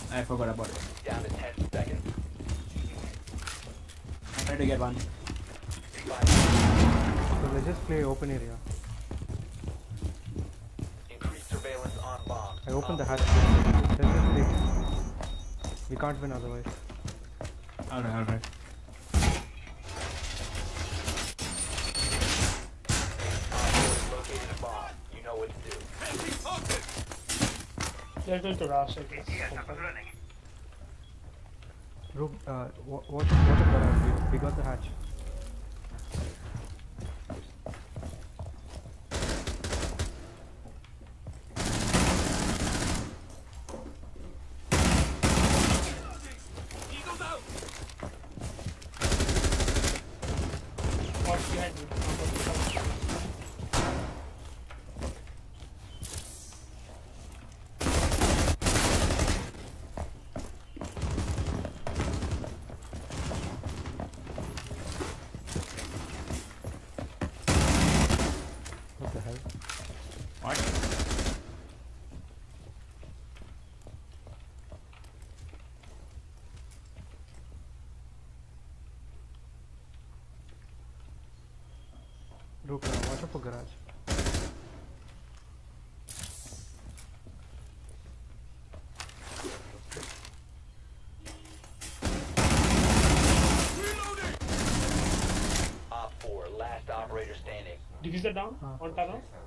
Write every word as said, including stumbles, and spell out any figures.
I forgot about it. Down to ten seconds. I tried to get one. So let's just play open area. Increased surveillance on bombs. I opened the hatch. Let's just play. We can't win otherwise. Alright, alright. Located a bomb. You know what to do. They're going to rush, I guess. Rook, uh, wa- watch, watch it for us. We, we got the hatch. Watch behind you. What the hell? What? Rook, uh, watch out for garage. Op four, last operator standing. Diffuser down Ah. on tunnel.